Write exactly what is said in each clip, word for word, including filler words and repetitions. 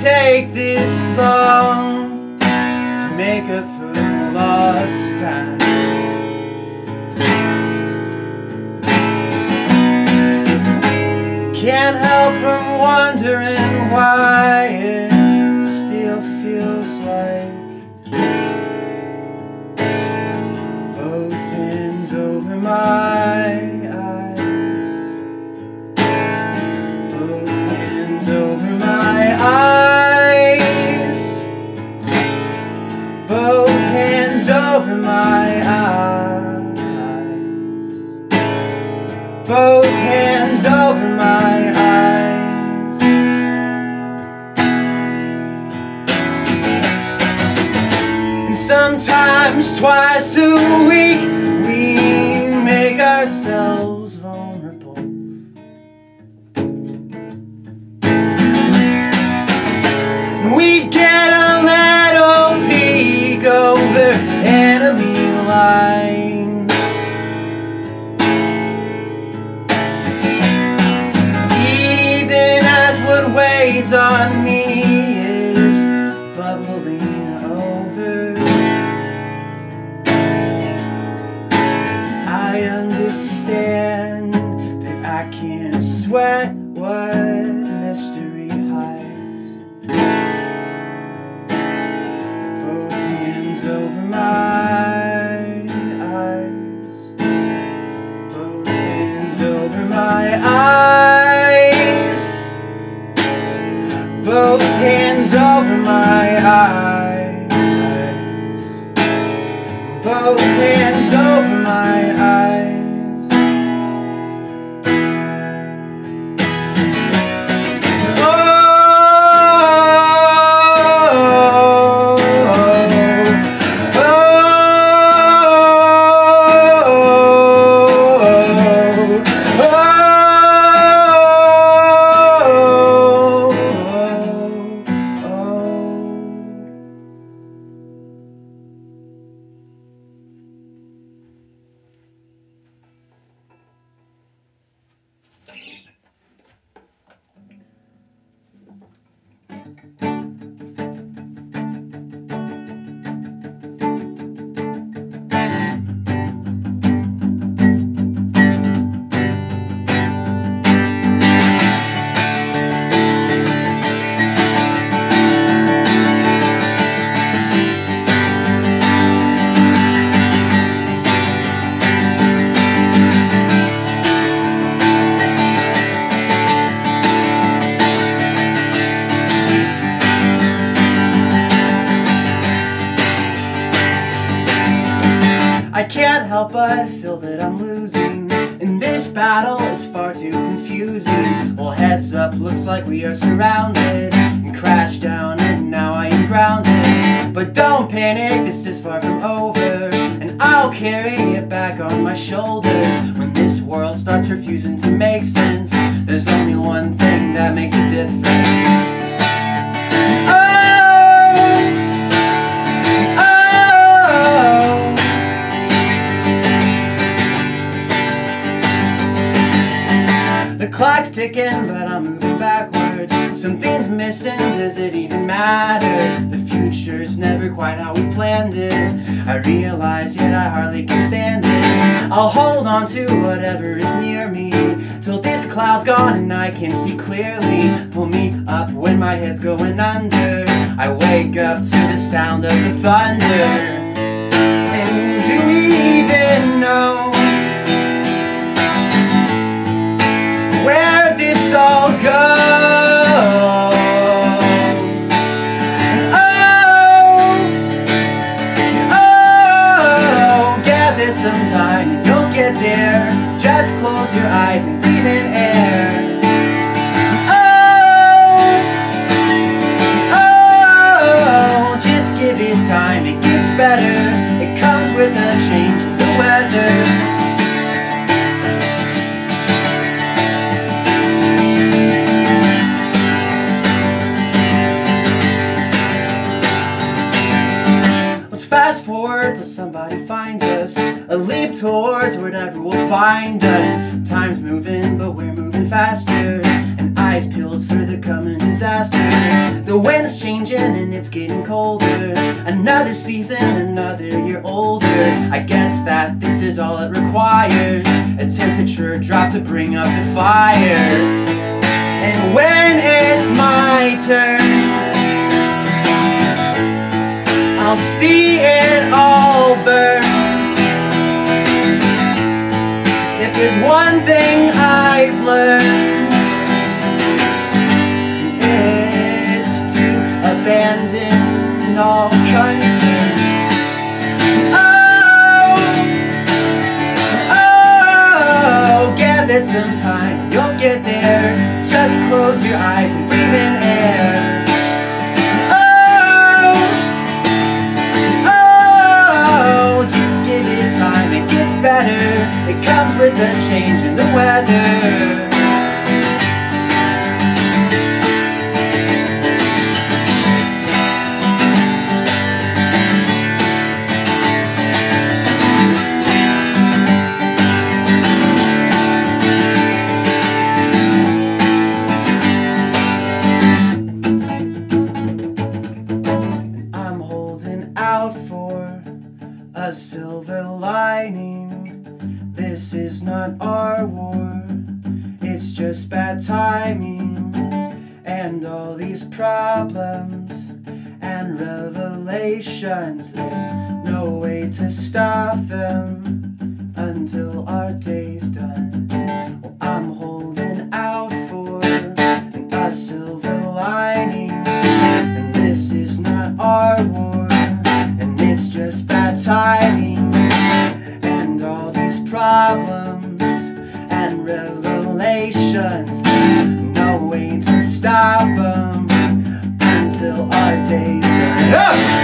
take this long to make up for lost time. Can't help from wondering why it still feels like both hands over my eyes, both hands over my eyes, both hands over my eyes, both hands over my eyes. And sometimes twice a week we make ourselves vulnerable. We get a little peek over enemy lines. Even as what weighs on me is bubbling over, I understand that I can't sweat what mystery hides. Both hands over my eyes, both hands over my eyes, both hands over my eyes, both hands over my eyes. I can't help but feel that I'm losing in this battle. It's far too confusing. Well, heads up, looks like we are surrounded and crashed down, and now I am grounded. But don't panic, this is far from over, and I'll carry it back on my shoulders. When this world starts refusing to make sense, there's only one thing that makes a difference. The clock's ticking, but I'm moving backwards. Something's missing, does it even matter? The future's never quite how we planned it. I realize, yet I hardly can stand it. I'll hold on to whatever is near me till this cloud's gone and I can see clearly. Pull me up when my head's going under. I wake up to the sound of the thunder. And do we even know where this all goes? Oh, oh, gather some time and you'll get there. Just close your eyes and breathe in air. Oh, oh, just give it time, it gets better. It comes with a change in the weather. Fast forward till somebody finds us, a leap towards whatever will find us. Time's moving, but we're moving faster, and eyes peeled for the coming disaster. The wind changing and it's getting colder. Another season, another year older. I guess that this is all it requires, a temperature drop to bring up the fire. And when it's my turn, I'll see it all burn. 'Cause if there's one thing I've learned, it's to abandon all concern. Oh, oh, give it some time, you'll get there. Just close your eyes and breathe in air. It gets better, it comes with a change in the weather. I'm holding out for a silver lining. This is not our war, it's just bad timing. And all these problems and revelations, there's no way to stop them until our day's done. Well, I'm holding out for a silver lining. And this is not our war, and it's just bad timing. And all these problems and revelations, there's no way to stop them until our day's done. Oh!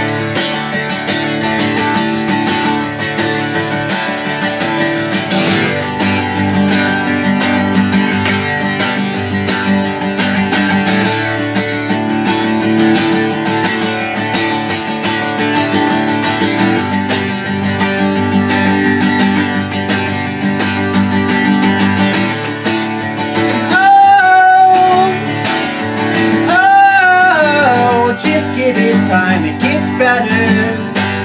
Give it time, it gets better.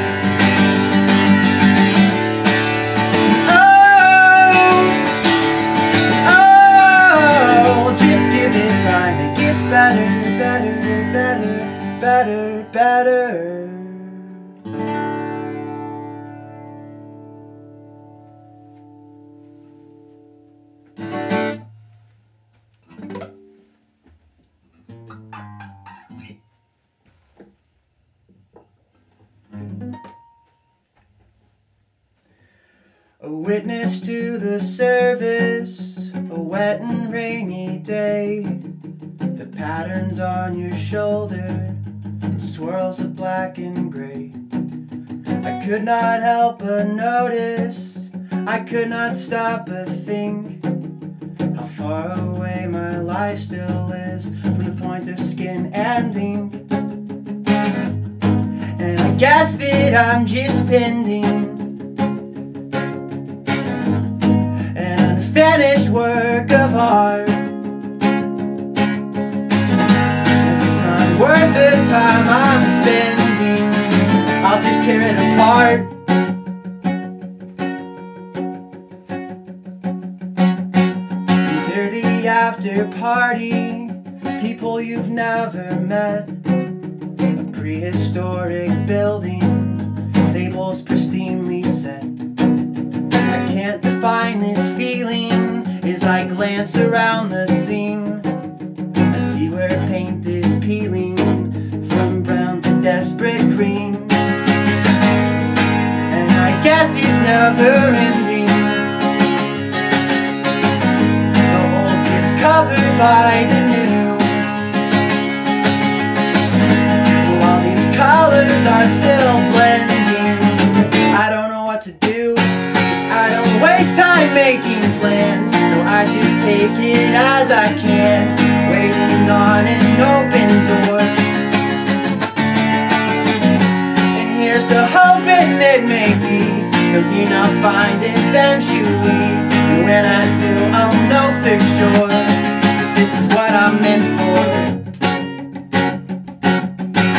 Oh, oh, just give it time, it gets better, better, better, better, better. A witness to the service, a wet and rainy day. The patterns on your shoulder, swirls of black and gray. I could not help but notice, I could not stop but think how far away my life still is from the point of skin ending. And I guess that I'm just pending finished work of art. If it's not worth the time I'm spending, I'll just tear it apart. Enter the after party, people you've never met. A prehistoric building, tables pristinely set. I can't define this feeling as I glance around the scene. I see where paint is peeling from brown to desperate green. And I guess it's never ending. The old gets covered by the new, while these colors are still blending. I don't know what to do, I don't waste time making plans. No, I just take it as I can, waiting on an open door. And here's to hoping it may be something I'll find eventually. And when I do, I'll know for sure this is what I'm meant for.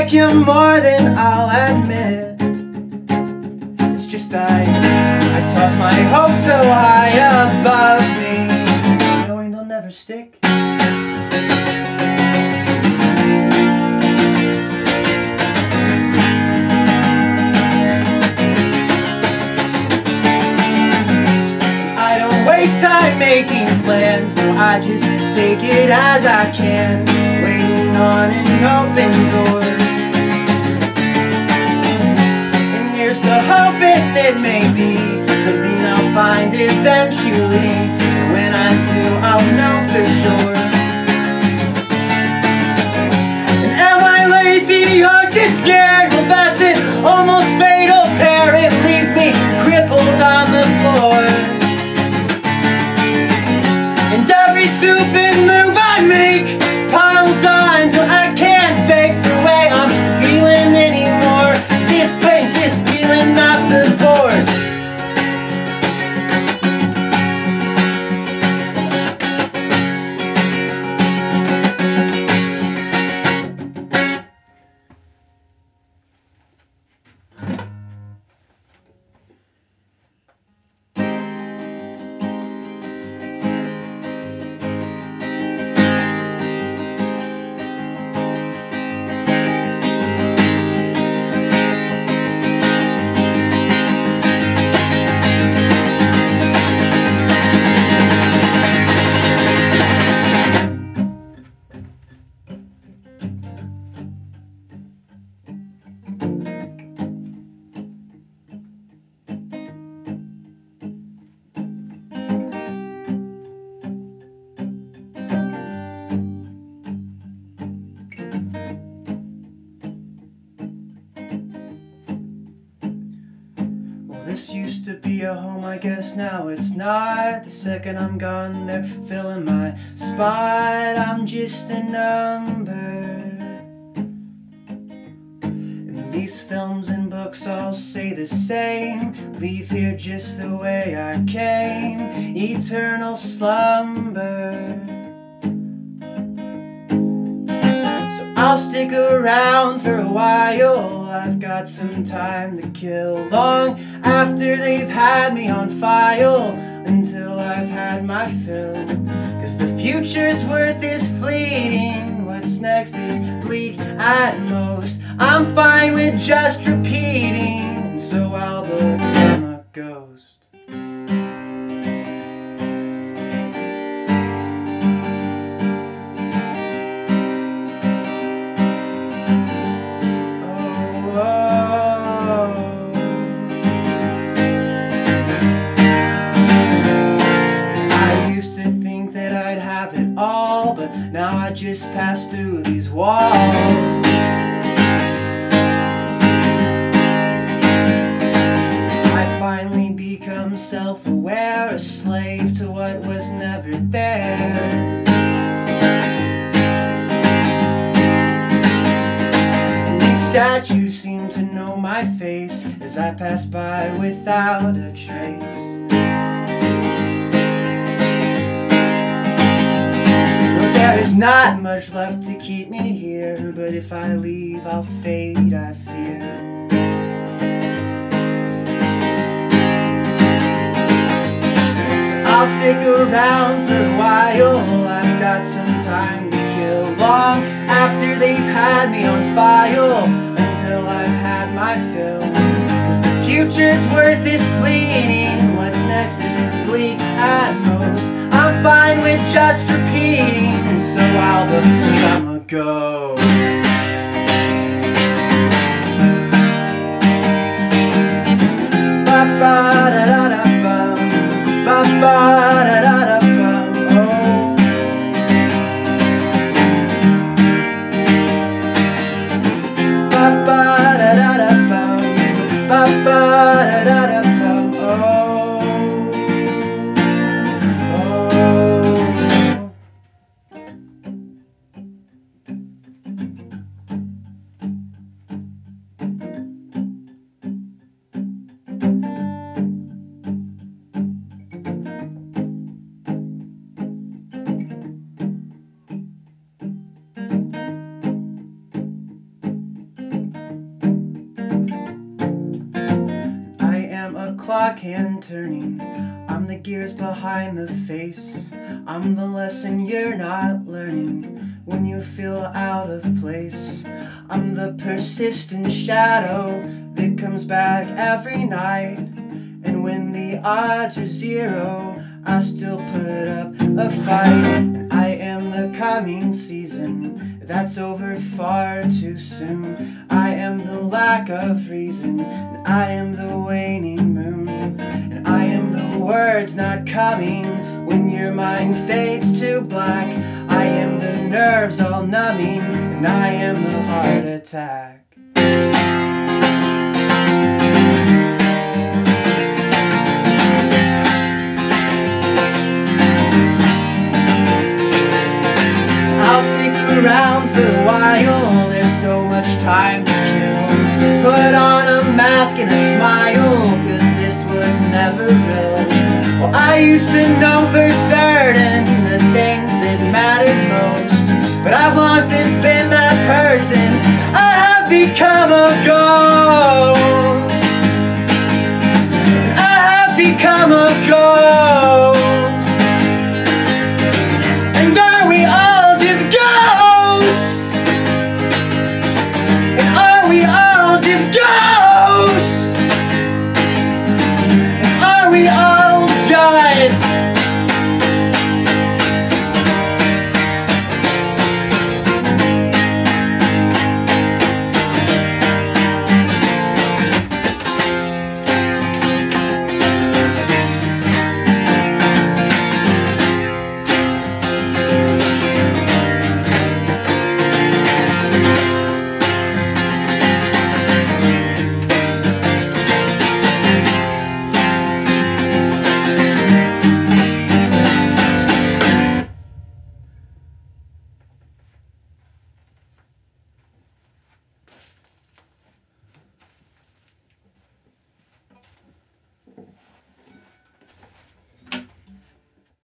like you more than I'll admit. It's just I, I toss my hopes so high above me, knowing they'll never stick. I don't waste time making plans, no, I just take it as I can, waiting on an open door. And here's to hoping it may be something I'll find eventually. And when I do, I'll know for sure. And am I lazy or just scared? Well, that's an almost fatal pair. It leaves me crippled on the floor. And every stupid move I make piles on till I can't fake the way I'm feeling anymore. This paint is peeling off the boards. This used to be a home, I guess now it's not. The second I'm gone, they're filling my spot. I'm just a number. And these films and books all say the same. Leave here just the way I came. Eternal slumber. So I'll stick around for a while. I've got some time to kill long after they've had me on file, until I've had my fill. Cause the future's worth is fleeting, what's next is bleak at most. I'm fine with just repeating, and so I'll become a ghost. Now I just pass through these walls. I finally become self-aware, a slave to what was never there. And these statues seem to know my face as I pass by without a trace. There is not much left to keep me here, but if I leave, I'll fade, I fear. So I'll stick around for a while. I've got some time to kill long after they've had me on file, until I've had my fill. Cause the future's worth is fleeting, what's next is bleak at most. I'm fine with just repeating, and so I'll become a ghost. Ba ba da da da bum, ba ba da da da bum, oh. Ba ba da da da bum, ba ba da da da bum, oh. the clock hand turning, I'm the gears behind the face. I'm the lesson you're not learning when you feel out of place. I'm the persistent shadow that comes back every night. And when the odds are zero, I still put up a fight. And I am the coming season that's over far too soon. I am the lack of reason, and I am the waning moon. And I am the words not coming when your mind fades to black. I am the nerves all numbing, and I am the heart attack. Around for a while, there's so much time to kill. Put on a mask and a smile, cause this was never real. Well, I used to know for certain the things that mattered most, but I've long since been that person. I have become a ghost.